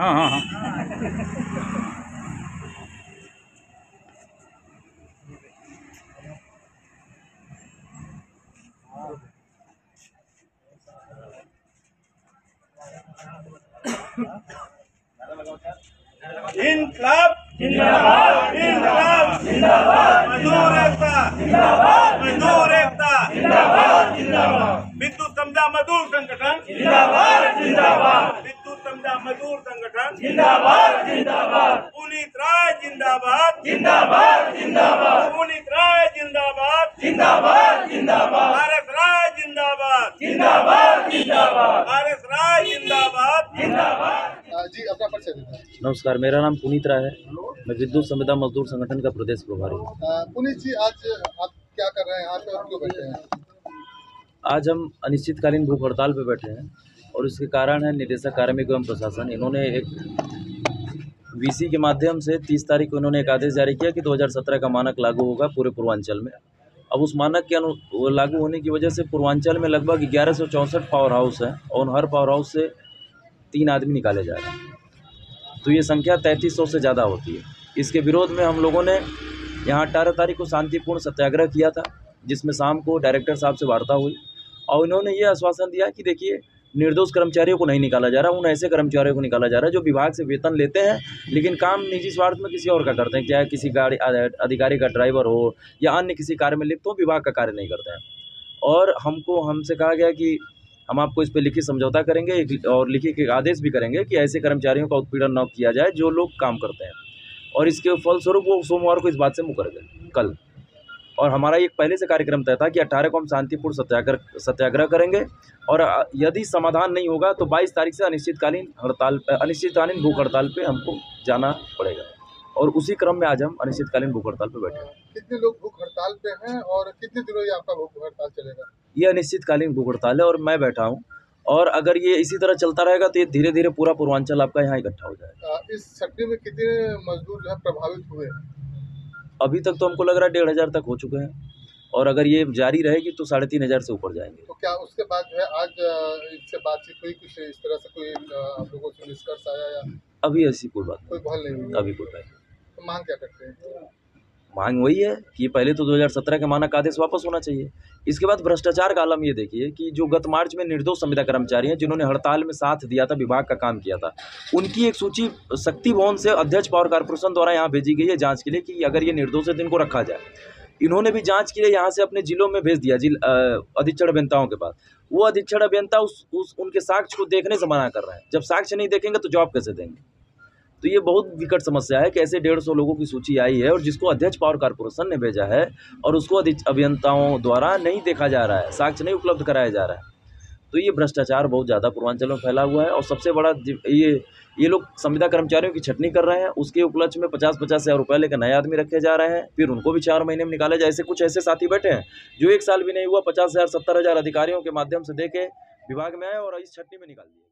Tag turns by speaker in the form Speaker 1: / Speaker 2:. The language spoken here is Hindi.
Speaker 1: हाँ हाँ हाँ।
Speaker 2: इनकलाब जिंदाबाद, इनकलाब जिंदाबाद, मजदूर एकता जिंदाबाद, मजदूर एकता जिंदाबाद, जिंदाबाद, विद्युत समझा मजदूर संगठन जिंदाबाद, जिंदाबाद, विद्युत समझा मजदूर संगठन जिंदाबाद, जिंदाबाद, पुनीत राय जिंदाबाद, जिंदाबाद, जिंदाबाद, पुनीत राय जिंदाबाद, जिंदाबाद, जिंदाबाद, आरएस राय जिंदाबाद, जिंदाबाद, जिंदाबाद, आरएस राय जिंदाबाद, जिंदाबाद।
Speaker 3: जी अपना परिचय दें।
Speaker 4: नमस्कार, मेरा नाम पुनीत राय है। मैं विद्युत संविदा मजदूर संगठन का प्रदेश प्रभारी हूँ।
Speaker 3: पुनीत जी, आज आप क्या कर रहे हैं यहाँ पे और क्यों बैठे हैं?
Speaker 4: आज हम अनिश्चितकालीन भूख हड़ताल पर बैठे हैं और इसके कारण है निदेशक कार्मिक एवं प्रशासन, इन्होंने एक वीसी के माध्यम से 30 तारीख को इन्होंने एक आदेश जारी किया कि 2017 का मानक लागू होगा पूरे पूर्वांचल में। अब उस मानक के लागू होने की वजह से पूर्वांचल में लगभग 1164 पावर हाउस हैं और हर पावर हाउस से 3 आदमी निकाले जा रहे हैं, तो ये संख्या 3300 से ज़्यादा होती है। इसके विरोध में हम लोगों ने यहाँ 18 तारीख को शांतिपूर्ण सत्याग्रह किया था, जिसमें शाम को डायरेक्टर साहब से वार्ता हुई और इन्होंने ये आश्वासन दिया कि देखिए, निर्दोष कर्मचारियों को नहीं निकाला जा रहा, उन ऐसे कर्मचारियों को निकाला जा रहा है जो विभाग से वेतन लेते हैं लेकिन काम निजी स्वार्थ में किसी और का करते हैं, चाहे किसी गाड़ी अधिकारी का ड्राइवर हो या अन्य किसी कार्य में लिप्त हो, विभाग का कार्य नहीं करते हैं। और हमसे कहा गया कि हम आपको इस पर लिखित समझौता करेंगे और लिखित के आदेश भी करेंगे कि ऐसे कर्मचारियों का उत्पीड़न न किया जाए जो लोग काम करते हैं। और इसके फलस्वरूप वो सोमवार को इस बात से मुकर गए कल। और हमारा एक पहले से कार्यक्रम तय था कि 18 को हम शांतिपूर्ण सत्याग्रह करेंगे और यदि समाधान नहीं होगा तो 22 तारीख से अनिश्चितकालीन भूख हड़ताल पे हमको जाना पड़ेगा। और उसी क्रम में आज हम अनिश्चितकालीन भूख हड़ताल पे बैठे हैं।
Speaker 3: कितने लोग भूख हड़ताल पे हैं और कितने दिनों ये आपका भूख हड़ताल चलेगा?
Speaker 4: ये अनिश्चितकालीन भूख हड़ताल है और मैं बैठा हूँ, और अगर ये इसी तरह चलता रहेगा तो ये धीरे धीरे पूरा पूर्वांचल आपका यहाँ इकट्ठा हो जाएगा।
Speaker 3: इस छुट्टी में कितने मजदूर जो है प्रभावित हुए हैं?
Speaker 4: अभी तक तो हमको लग रहा है 1500 तक हो चुके हैं और अगर ये जारी रहेगी तो 3500 से ऊपर जाएंगे।
Speaker 3: तो क्या उसके बाद जो है आज इससे बातचीत हुई, कुछ इस तरह से कोई आप लोगों से निष्कर्ष आया या
Speaker 4: अभी ऐसी कोई बात
Speaker 3: कोई पहल नहीं हुई?
Speaker 4: अभी कोई बात नहीं।
Speaker 3: तो मांग क्या करते हैं?
Speaker 4: मांग वही है कि पहले तो 2017 के मानक आदेश वापस होना चाहिए। इसके बाद भ्रष्टाचार का आलम ये देखिए कि जो गत मार्च में निर्दोष संविदा कर्मचारी हैं जिन्होंने हड़ताल में साथ दिया था, विभाग का काम किया था, उनकी एक सूची शक्ति भवन से अध्यक्ष पावर कॉर्पोरेशन द्वारा यहाँ भेजी गई है जांच के लिए कि अगर ये निर्दोष है तो इनको रखा जाए। इन्होंने भी जांच के लिए यहाँ से अपने जिलों में भेज दिया, अधीक्षण अभियंताओं के पास। वो अधीक्षण अभियंता उनके साक्ष्य को देखने से मना कर रहे हैं। जब साक्ष्य नहीं देखेंगे तो जॉब कैसे देंगे? तो ये बहुत विकट समस्या है कि ऐसे 150 लोगों की सूची आई है और जिसको अध्यक्ष पावर कॉर्पोरेशन ने भेजा है और उसको अभियंताओं द्वारा नहीं देखा जा रहा है, साक्ष्य नहीं उपलब्ध कराया जा रहा है। तो ये भ्रष्टाचार बहुत ज़्यादा पूर्वांचल में फैला हुआ है और सबसे बड़ा ये लोग संविदा कर्मचारियों की छटनी कर रहे हैं। उसके उपलक्ष्य में 50-50 हज़ार रुपये लेकर नए आदमी रखे जा रहे हैं, फिर उनको भी 4 महीने में निकाला जाए। ऐसे कुछ ऐसे साथी बैठे हैं जो 1 साल भी नहीं हुआ 50,000 70,000 अधिकारियों के माध्यम से दे के विभाग में आए और इस छटनी में निकाल दिए।